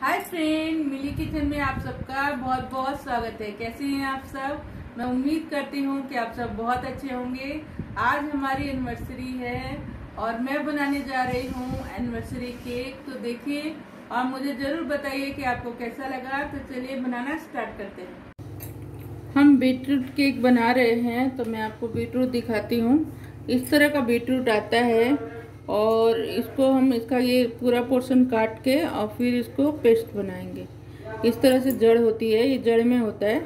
Hi friend, मिली kitchen में आप सबका बहुत बहुत स्वागत है। कैसे हैं आप सब? मैं उम्मीद करती हूँ कि आप सब बहुत अच्छे होंगे। आज हमारी एनिवर्सरी है और मैं बनाने जा रही हूँ एनिवर्सरी केक। तो देखिए और मुझे जरूर बताइए कि आपको कैसा लगा। तो चलिए बनाना स्टार्ट करते हैं। हम बीटरूट केक बना रहे हैं, तो मैं आपको बीटरूट दिखाती हूँ। इस तरह का बीटरूट आता है और इसको हम इसका ये पूरा पोर्शन काट के और फिर इसको पेस्ट बनाएंगे। इस तरह से जड़ होती है, ये जड़ में होता है।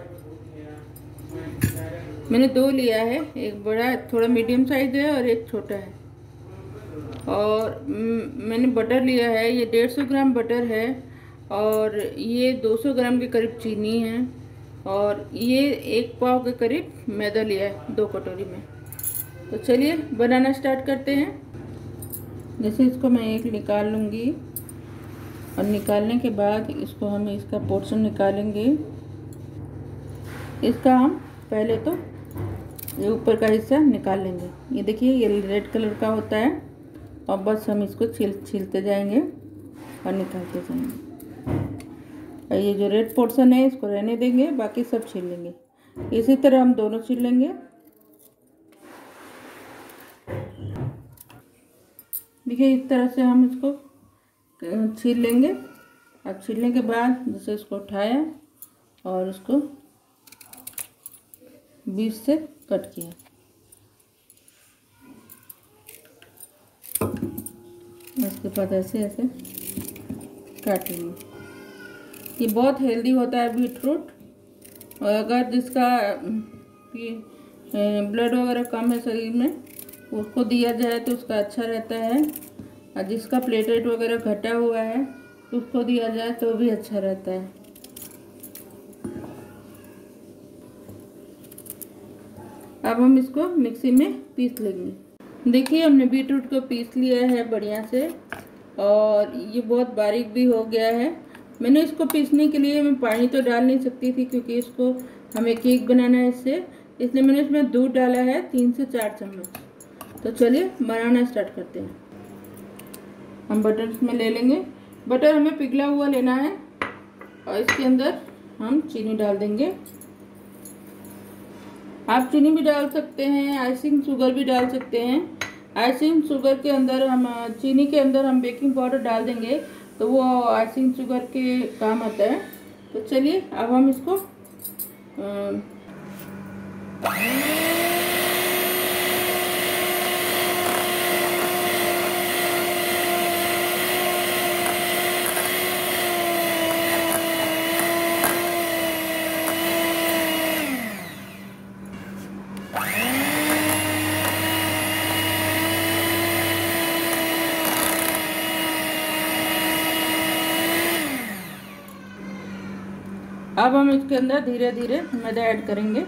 मैंने दो लिया है, एक बड़ा थोड़ा मीडियम साइज है और एक छोटा है। और मैंने बटर लिया है, ये 150 ग्राम बटर है और ये 200 ग्राम के करीब चीनी है और ये 1 पाव के करीब मैदा लिया है 2 कटोरी में। तो चलिए बनाना स्टार्ट करते हैं। जैसे इसको मैं एक निकाल लूँगी और निकालने के बाद इसको हम इसका पोर्शन निकालेंगे। इसका हम पहले तो ये ऊपर का हिस्सा निकाल लेंगे। ये देखिए ये रेड कलर का होता है और बस हम इसको छीलते जाएंगे और निकालते जाएंगे। और ये जो रेड पोर्शन है इसको रहने देंगे, बाकी सब छील लेंगे। इसी तरह हम दोनों छील लेंगे। देखिए इस तरह से हम इसको छील लेंगे और छीलने के बाद जैसे इसको उठाया और उसको बीच से कट किया। इसके बाद ऐसे ऐसे काट लेंगे। ये बहुत हेल्दी होता है बीटरूट, और अगर जिसका ब्लड वगैरह कम है शरीर में उसको दिया जाए तो उसका अच्छा रहता है, और जिसका प्लेटलेट वगैरह घटा हुआ है उसको दिया जाए तो भी अच्छा रहता है। अब हम इसको मिक्सी में पीस लेंगे। देखिए हमने बीटरूट को पीस लिया है बढ़िया से, और ये बहुत बारीक भी हो गया है। मैंने इसको पीसने के लिए मैं पानी तो डाल नहीं सकती थी क्योंकि इसको हमें केक बनाना है इसलिए मैंने इसमें दूध डाला है 3 से 4 चम्मच। तो चलिए बनाना स्टार्ट करते हैं। हम बटर इसमें ले लेंगे। बटर हमें पिघला हुआ लेना है और इसके अंदर हम चीनी डाल देंगे। आप चीनी भी डाल सकते हैं, आइसिंग शुगर भी डाल सकते हैं। आइसिंग शुगर के अंदर हम चीनी के अंदर हम बेकिंग पाउडर डाल देंगे तो वो आइसिंग शुगर के काम आता है। तो चलिए अब हम इसको अब हम इसके अंदर धीरे धीरे मैदा ऐड करेंगे।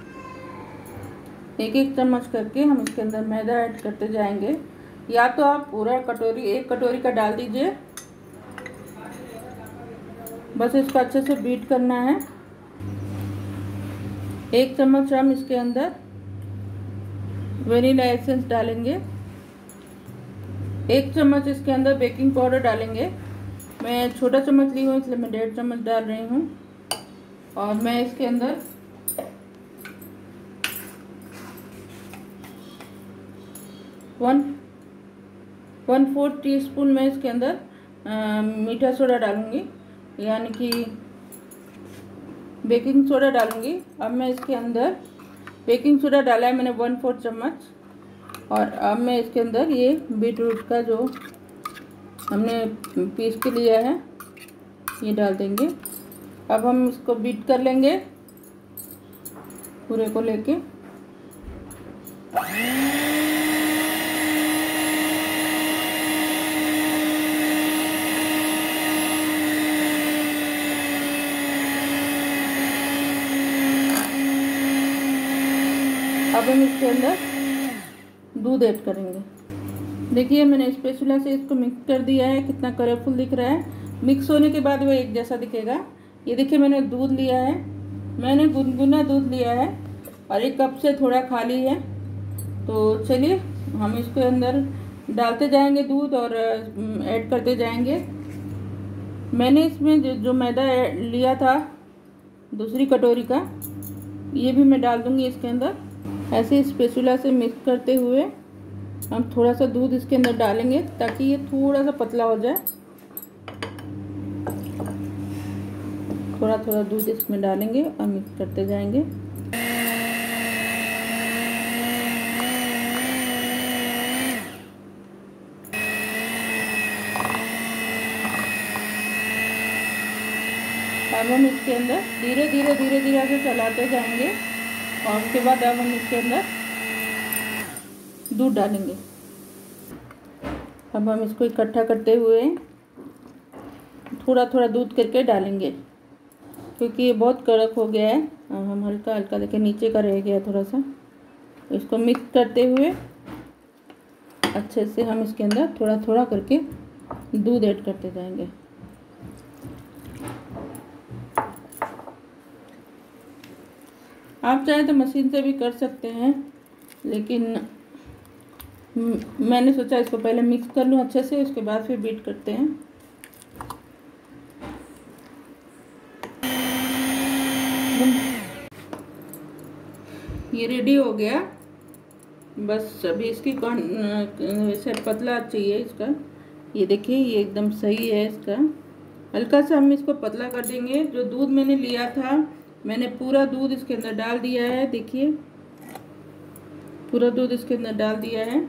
एक एक चम्मच करके हम इसके अंदर मैदा ऐड करते जाएंगे। या तो आप पूरा एक कटोरी का डाल दीजिए। बस इसको अच्छे से बीट करना है। 1 चम्मच हम इसके अंदर वेनिला एसेंस डालेंगे। 1 चम्मच इसके अंदर बेकिंग पाउडर डालेंगे। मैं छोटा चम्मच ली हूँ इसलिए मैं 1.5 चम्मच डाल रही हूँ। और मैं इसके अंदर 1/4 टीस्पून में इसके अंदर मीठा सोडा डालूंगी, यानी कि बेकिंग सोडा डालूंगी। अब मैं इसके अंदर बेकिंग सोडा डाला है मैंने 1/4 चम्मच। और अब मैं इसके अंदर ये बीटरूट का जो हमने पीस के लिया है ये डाल देंगे। अब हम इसको बीट कर लेंगे पूरे को लेके। अब हम इसके अंदर दूध ऐड करेंगे। देखिए मैंने स्पैचुला से इसको मिक्स कर दिया है, कितना कलरफुल दिख रहा है। मिक्स होने के बाद वो एक जैसा दिखेगा। ये देखिए मैंने दूध लिया है, मैंने गुनगुना दूध लिया है और 1 कप से थोड़ा खाली है। तो चलिए हम इसके अंदर डालते जाएंगे दूध और ऐड करते जाएंगे। मैंने इसमें जो मैदा लिया था दूसरी कटोरी का, ये भी मैं डाल दूंगी इसके अंदर। ऐसे स्पैचुला से मिक्स करते हुए हम थोड़ा सा दूध इसके अंदर डालेंगे ताकि ये थोड़ा सा पतला हो जाए। थोड़ा थोड़ा दूध इसमें डालेंगे और मिक्स करते जाएंगे। अब हम इसके अंदर धीरे धीरे से चलाते जाएंगे और उसके बाद अब हम इसके अंदर दूध डालेंगे। अब हम इसको इकट्ठा करते हुए थोड़ा थोड़ा दूध करके डालेंगे क्योंकि ये बहुत कड़क हो गया है। अब हम हल्का हल्का, देखिए नीचे का रह गया थोड़ा सा। इसको मिक्स करते हुए अच्छे से हम इसके अंदर थोड़ा थोड़ा करके दूध ऐड करते जाएंगे। आप चाहे तो मशीन से भी कर सकते हैं, लेकिन मैंने सोचा इसको पहले मिक्स कर लूँ अच्छे से, उसके बाद फिर बीट करते हैं। ये रेडी हो गया। बस अभी इसकी वैसे पतला चाहिए इसका। ये देखिए ये एकदम सही है इसका। हल्का सा हम इसको पतला कर देंगे। जो दूध मैंने लिया था, मैंने पूरा दूध इसके अंदर डाल दिया है। देखिए पूरा दूध इसके अंदर डाल दिया है।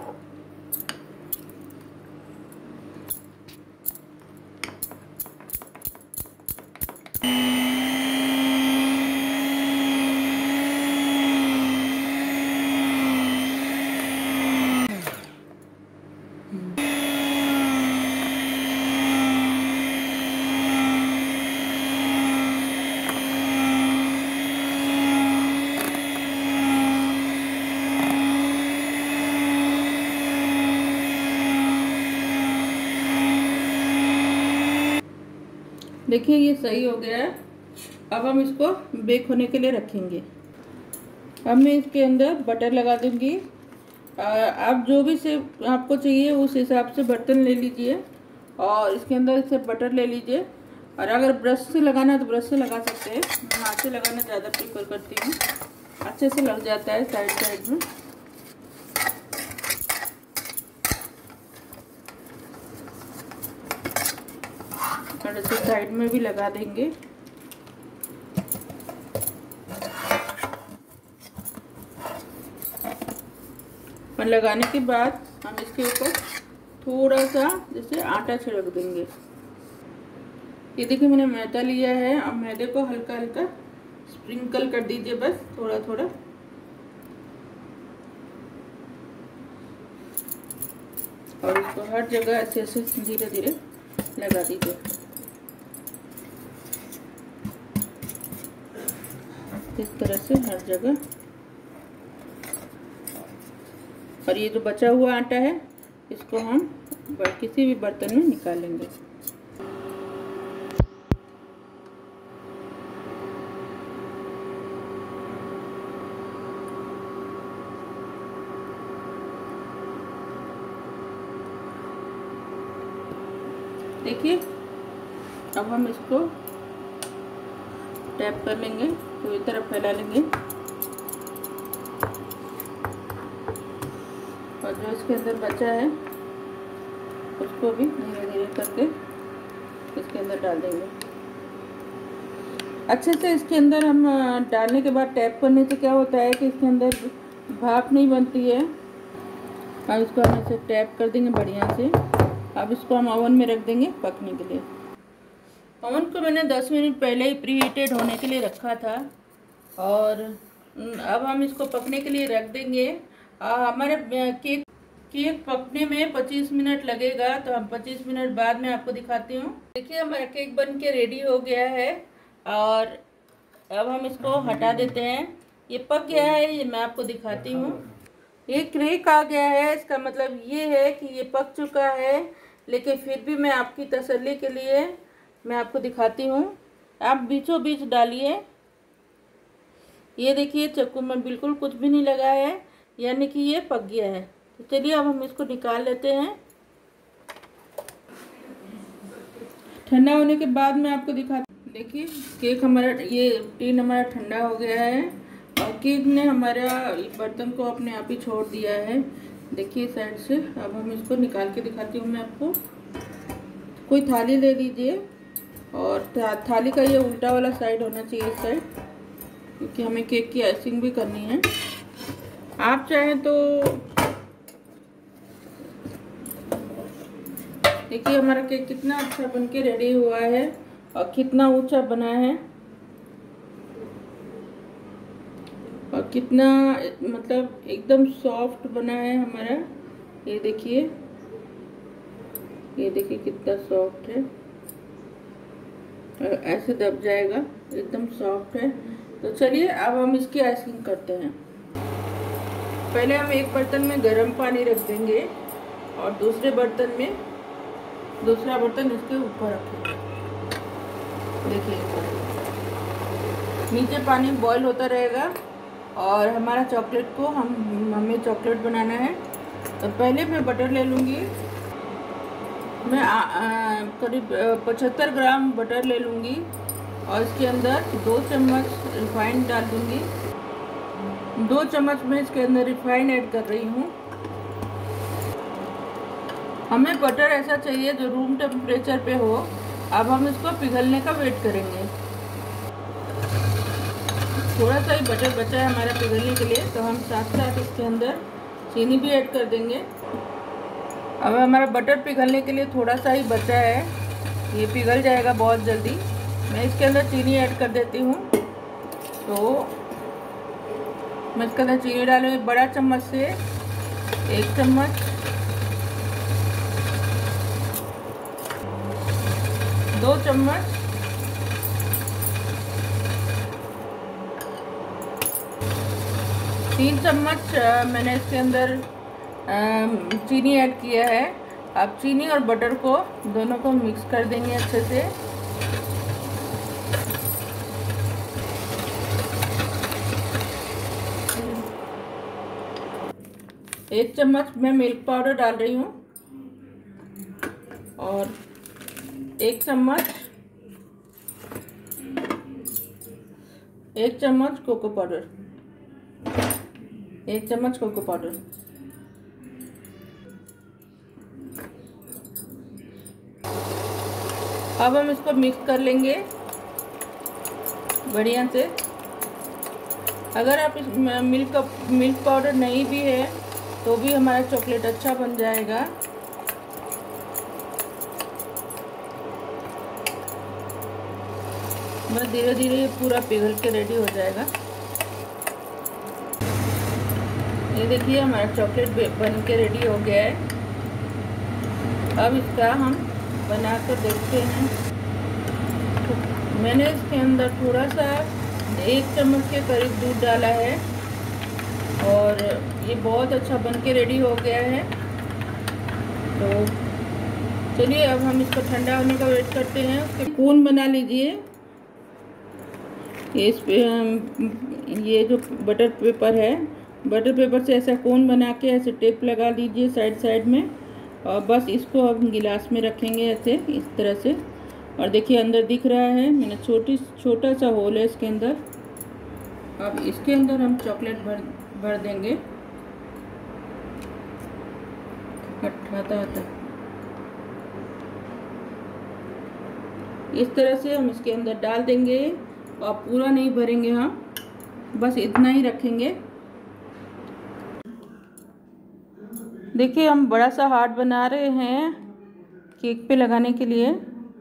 देखिए ये सही हो गया है। अब हम इसको बेक होने के लिए रखेंगे। अब मैं इसके अंदर बटर लगा दूंगी। आप जो भी से आपको चाहिए उस हिसाब से बर्तन ले लीजिए और इसके अंदर से बटर ले लीजिए। और अगर ब्रश से लगाना है तो ब्रश से लगा सकते हैं। मैं हाथ से लगाना ज़्यादा प्रीफर करती हूँ, अच्छे से लग जाता है साइड साइड में। और ऐसे साइड में भी लगा देंगे। और लगाने के बाद हम इसके ऊपर थोड़ा सा जैसे आटा छिड़क देंगे। ये देखिए मैंने मैदा लिया है। अब मैदे को हल्का हल्का स्प्रिंकल कर दीजिए, बस थोड़ा थोड़ा। और इसको हर जगह ऐसे ऐसे धीरे धीरे लगा दीजिए। इस तरह से हर जगह। और ये जो बचा हुआ आटा है इसको हम किसी भी बर्तन में निकालेंगे। देखिए अब हम इसको टैप कर लेंगे, पूरी तरफ फैला लेंगे। और जो इसके अंदर बचा है उसको भी धीरे धीरे करके इसके अंदर डाल देंगे। अच्छे से इसके अंदर हम डालने के बाद टैप करने से क्या होता है कि इसके अंदर भाप नहीं बनती है। अब इसको हम ऐसे टैप कर देंगे बढ़िया से। अब इसको हम ओवन में रख देंगे पकने के लिए। ओवन को मैंने 10 मिनट पहले ही प्रीहीटेड होने के लिए रखा था और अब हम इसको पकने के लिए रख देंगे। हमारे केक पकने में 25 मिनट लगेगा, तो हम 25 मिनट बाद में आपको दिखाती हूँ। देखिए हमारा केक बन के रेडी हो गया है और अब हम इसको हटा देते हैं। ये पक गया है, ये मैं आपको दिखाती हूँ। ये क्रैक आ गया है, इसका मतलब ये है कि ये पक चुका है, लेकिन फिर भी मैं आपकी तसल्ली के लिए मैं आपको दिखाती हूँ। आप बीचों बीच डालिए। ये देखिए चाकू में बिल्कुल कुछ भी नहीं लगा है, यानी कि ये पक गया है। तो चलिए अब हम इसको निकाल लेते हैं। ठंडा होने के बाद मैं आपको दिखाती। देखिए केक हमारा, ये टिन हमारा ठंडा हो गया है और केक ने हमारा बर्तन को अपने आप ही छोड़ दिया है। देखिए साइड से। अब हम इसको निकाल के दिखाती हूँ मैं आपको। कोई थाली ले लीजिए और थाली का ये उल्टा वाला साइड होना चाहिए, इस साइड, क्योंकि हमें केक की आइसिंग भी करनी है। आप चाहें तो देखिए हमारा केक कितना अच्छा बनके रेडी हुआ है और कितना ऊंचा बना है और कितना मतलब एकदम सॉफ्ट बना है हमारा। ये देखिए कितना सॉफ्ट है और ऐसे दब जाएगा, एकदम सॉफ्ट है। तो चलिए अब हम इसकी आइसिंग करते हैं। पहले हम एक बर्तन में गर्म पानी रख देंगे और दूसरा बर्तन इसके ऊपर रखेंगे। देखिए नीचे पानी बॉईल होता रहेगा और हमारा चॉकलेट को हमें चॉकलेट बनाना है। तो पहले मैं बटर ले लूँगी। मैं करीब 75 ग्राम बटर ले लूँगी और इसके अंदर 2 चम्मच रिफाइंड डाल दूँगी। 2 चम्मच में इसके अंदर रिफाइंड ऐड कर रही हूँ। हमें बटर ऐसा चाहिए जो रूम टेम्परेचर पे हो। अब हम इसको पिघलने का वेट करेंगे। थोड़ा सा ही बटर बचा है हमारा पिघलने के लिए, तो हम साथ साथ इसके अंदर चीनी भी ऐड कर देंगे। अब हमारा बटर पिघलने के लिए थोड़ा सा ही बचा है, ये पिघल जाएगा बहुत जल्दी। मैं इसके अंदर चीनी ऐड कर देती हूँ। तो मैं इसके अंदर चीनी डालूँगी बड़ा चम्मच से 1 चम्मच, 2 चम्मच, 3 चम्मच मैंने इसके अंदर चीनी ऐड किया है। अब चीनी और बटर को दोनों को मिक्स कर देंगे अच्छे से। एक चम्मच मैं मिल्क पाउडर डाल रही हूँ और 1 चम्मच कोको पाउडर, 1 चम्मच कोको पाउडर। अब हम इसको मिक्स कर लेंगे बढ़िया से। अगर आप इस मिल्क पाउडर नहीं भी है तो भी हमारा चॉकलेट अच्छा बन जाएगा। बस धीरे धीरे पूरा पिघल के रेडी हो जाएगा। ये देखिए हमारा चॉकलेट बन के रेडी हो गया है। अब इसका हम बना कर देखते हैं। तो मैंने इसके अंदर थोड़ा सा 1 चम्मच के करीब दूध डाला है और ये बहुत अच्छा बन के रेडी हो गया है। तो चलिए अब हम इसको ठंडा होने का वेट करते हैं। उसके कोन बना लीजिए। ये जो बटर पेपर है, बटर पेपर से ऐसा कोन बना के ऐसे टेप लगा दीजिए साइड में और बस इसको अब गिलास में रखेंगे ऐसे, इस तरह से। और देखिए अंदर दिख रहा है, मैंने छोटा सा होल है इसके अंदर। अब इसके अंदर हम चॉकलेट भर देंगे। हटाता इस तरह से हम इसके अंदर डाल देंगे और पूरा नहीं भरेंगे हम, बस इतना ही रखेंगे। देखिए हम बड़ा सा हार्ट बना रहे हैं केक पे लगाने के लिए,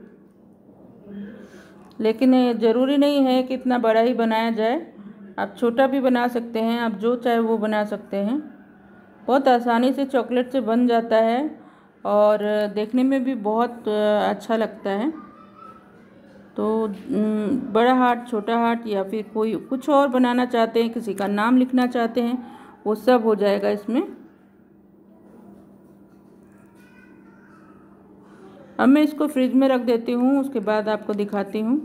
लेकिन ज़रूरी नहीं है कि इतना बड़ा ही बनाया जाए। आप छोटा भी बना सकते हैं, आप जो चाहे वो बना सकते हैं। बहुत आसानी से चॉकलेट से बन जाता है और देखने में भी बहुत अच्छा लगता है। तो बड़ा हार्ट, छोटा हार्ट या फिर कोई कुछ और बनाना चाहते हैं, किसी का नाम लिखना चाहते हैं, वो सब हो जाएगा इसमें। अब मैं इसको फ्रिज में रख देती हूँ, उसके बाद आपको दिखाती हूँ।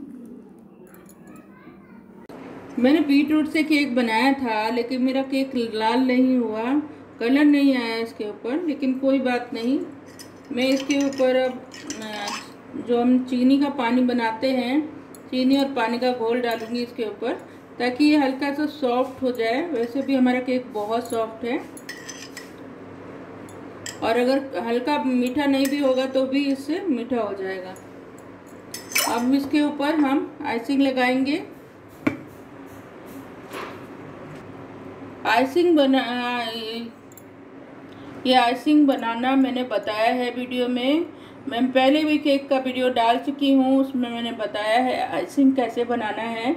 मैंने बीटरूट से केक बनाया था, लेकिन मेरा केक लाल नहीं हुआ, कलर नहीं आया इसके ऊपर। लेकिन कोई बात नहीं, मैं इसके ऊपर अब जो हम चीनी का पानी बनाते हैं, चीनी और पानी का घोल डालूंगी इसके ऊपर, ताकि ये हल्का सा सॉफ्ट हो जाए। वैसे भी हमारा केक बहुत सॉफ्ट है, और अगर हल्का मीठा नहीं भी होगा तो भी इससे मीठा हो जाएगा। अब इसके ऊपर हम आइसिंग लगाएंगे। ये आइसिंग बनाना मैंने बताया है वीडियो में। मैं पहले भी केक का वीडियो डाल चुकी हूँ, उसमें मैंने बताया है आइसिंग कैसे बनाना है।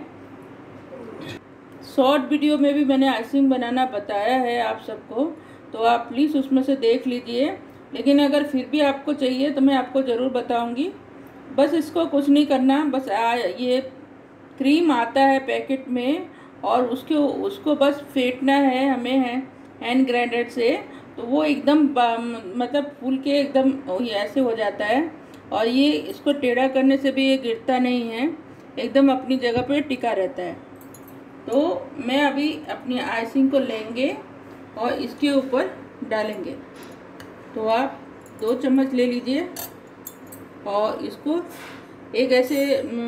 शॉर्ट वीडियो में भी मैंने आइसिंग बनाना बताया है आप सबको, तो आप प्लीज़ उसमें से देख लीजिए। लेकिन अगर फिर भी आपको चाहिए तो मैं आपको ज़रूर बताऊंगी। बस इसको कुछ नहीं करना, बस ये क्रीम आता है पैकेट में, और उसको बस फेंटना है हमें हैंड ग्राइंडर से, तो वो एकदम मतलब फूल के एकदम ऐसे हो जाता है। और ये इसको टेढ़ा करने से भी ये गिरता नहीं है, एकदम अपनी जगह पे टिका रहता है। तो मैं अभी अपनी आइसिंग को लेंगे और इसके ऊपर डालेंगे। तो आप 2 चम्मच ले लीजिए और इसको एक ऐसे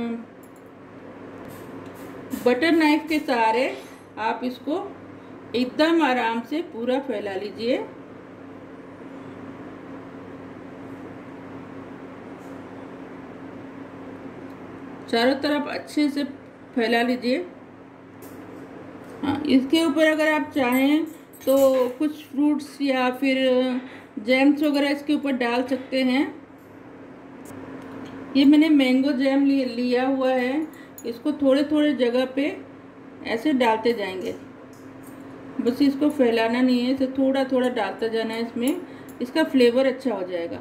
बटर नाइफ के सहारे आप इसको एकदम आराम से पूरा फैला लीजिए। चारों तरफ अच्छे से फैला लीजिए। हाँ, इसके ऊपर अगर आप चाहें तो कुछ फ्रूट्स या फिर जैम्स वगैरह इसके ऊपर डाल सकते हैं। ये मैंने मैंगो जैम लिया हुआ है, इसको थोड़े थोड़े जगह पे ऐसे डालते जाएंगे। बस इसको फैलाना नहीं है, इसे थोड़ा थोड़ा डालता जाना है, इसमें इसका फ्लेवर अच्छा हो जाएगा।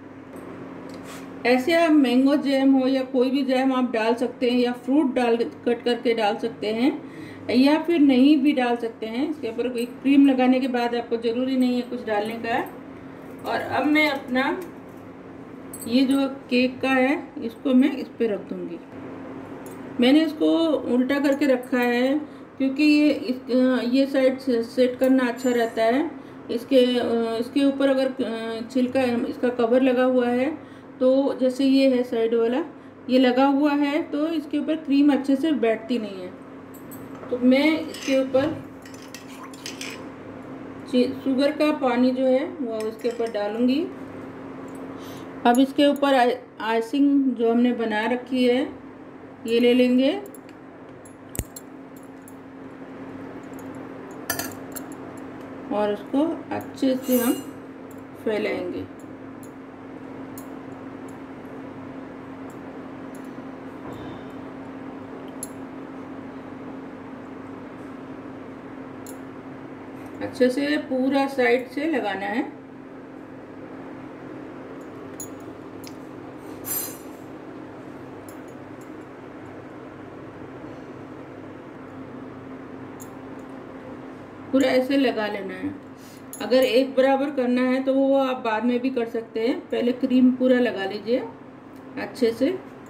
ऐसे आप मैंगो जैम हो या कोई भी जैम आप डाल सकते हैं, या फ्रूट कट करके डाल सकते हैं, या फिर नहीं भी डाल सकते हैं। इसके ऊपर कोई क्रीम लगाने के बाद आपको ज़रूरी नहीं है कुछ डालने का। और अब मैं अपना ये जो केक का है इसको मैं इस पे रख दूँगी। मैंने इसको उल्टा करके रखा है क्योंकि ये साइड सेट करना अच्छा रहता है। इसके ऊपर अगर छिलका इसका कवर लगा हुआ है, तो जैसे ये है साइड वाला, ये लगा हुआ है, तो इसके ऊपर क्रीम अच्छे से बैठती नहीं है। तो मैं इसके ऊपर शुगर का पानी जो है वो इसके ऊपर डालूंगी। अब इसके ऊपर आइसिंग जो हमने बना रखी है ये ले लेंगे, और उसको अच्छे से हम फैलाएंगे। अच्छे से पूरा साइड से लगाना है। पूरा ऐसे लगा लेना है। अगर एक बराबर करना है तो वो आप बाद में भी कर सकते हैं, पहले क्रीम पूरा लगा लीजिए अच्छे से।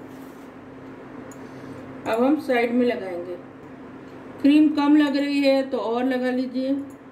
अब हम साइड में लगाएंगे। क्रीम कम लग रही है तो और लगा लीजिए।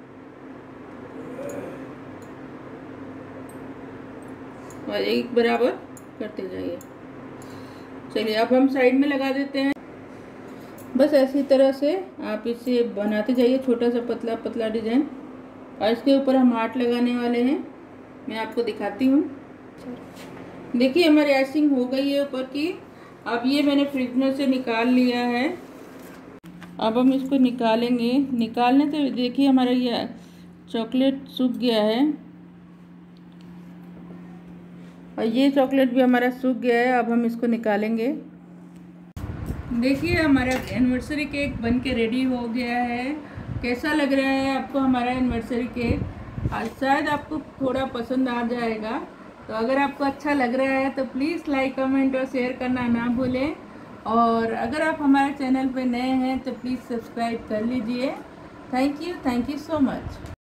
और एक बराबर करते जाइए। चलिए अब हम साइड में लगा देते हैं। बस ऐसी तरह से आप इसे बनाते जाइए, छोटा सा पतला पतला डिजाइन। और इसके ऊपर हम हार्ट लगाने वाले हैं, मैं आपको दिखाती हूँ। देखिए हमारी आइसिंग हो गई है ऊपर की। अब ये मैंने फ्रीजर से निकाल लिया है। अब हम इसको निकालेंगे। निकालने से देखिए हमारा ये चॉकलेट सूख गया है, और ये चॉकलेट भी हमारा सूख गया है। अब हम इसको निकालेंगे। देखिए हमारा एनिवर्सरी केक बन के रेडी हो गया है। कैसा लग रहा है आपको हमारा एनिवर्सरी केक? शायद आपको थोड़ा पसंद आ जाएगा। तो अगर आपको अच्छा लग रहा है तो प्लीज़ लाइक, कमेंट और शेयर करना ना भूलें। और अगर आप हमारे चैनल पर नए हैं तो प्लीज़ सब्सक्राइब कर लीजिए। Thank you so much.